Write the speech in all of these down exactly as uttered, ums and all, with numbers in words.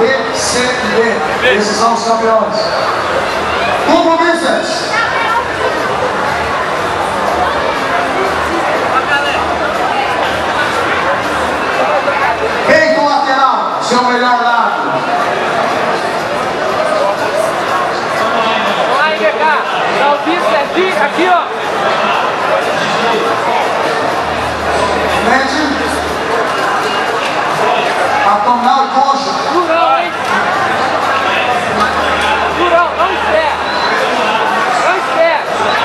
B, C e D. Esses são os campeões. Como Business. Peito lateral, seu melhor lado. Vamos lá, I B K. Dá o bíceps aqui, aqui, ó. Mente. Abdominal e coxa. Durão, hein? Durão, não espera. Não espera.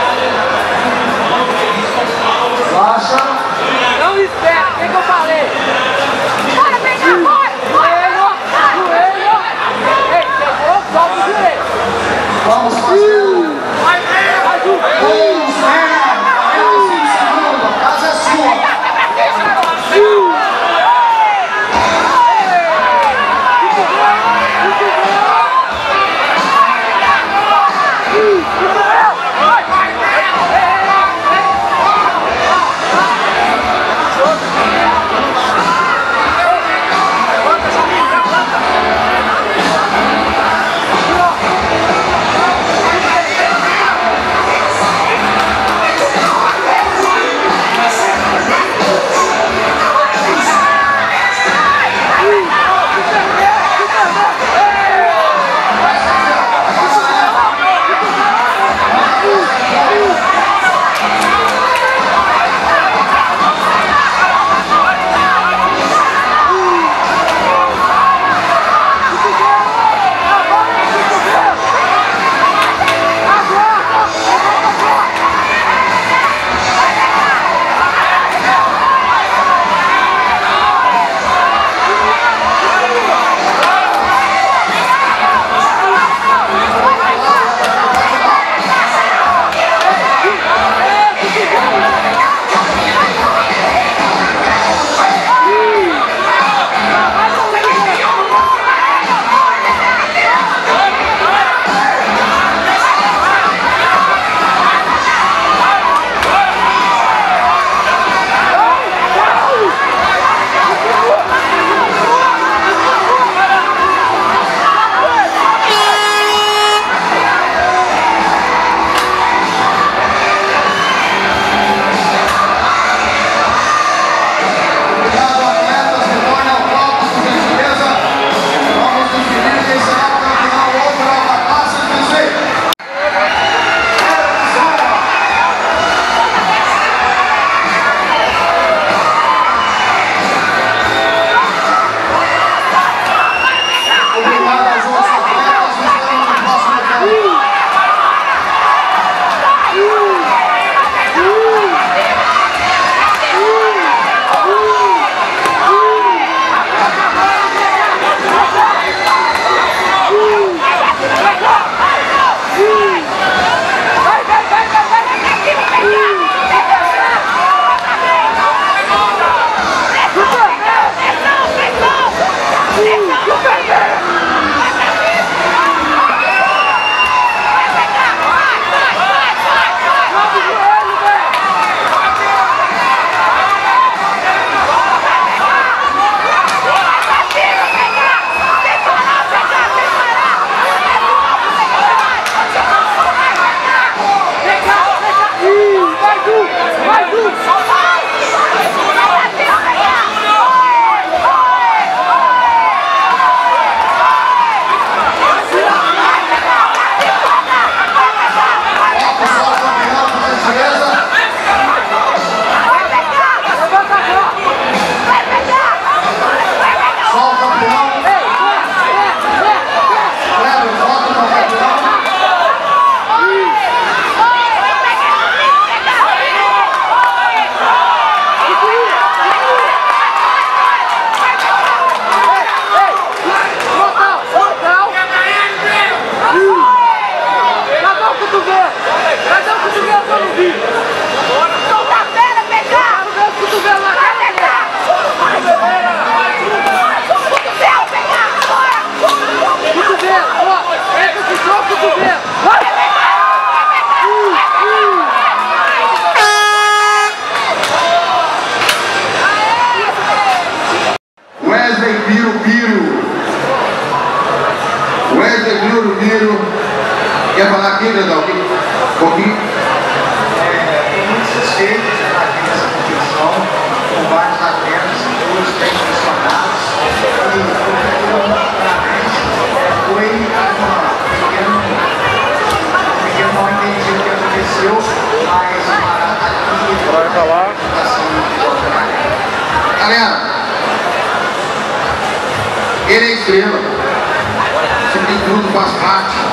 Baixa. Não espera, o que, que eu falei? Bora, pegar, bora! Joelho, joelho. Ei, chegou, sobe o joelho. Vamos fazer. Mais um. Vamos ver. quarenta e cinco segundos. A casa é sua. Quer falar aqui, Grandão? Um pouquinho? Estou muito satisfeito de estar aqui nessa competição, com vários atletas, todos bem funcionados. E eu muito parabéns. Foi uma pequena, um pequeno mal entendido que aconteceu, mas aqui Vai falar. Galera, ele é estrela. Isso tem tudo, faz parte.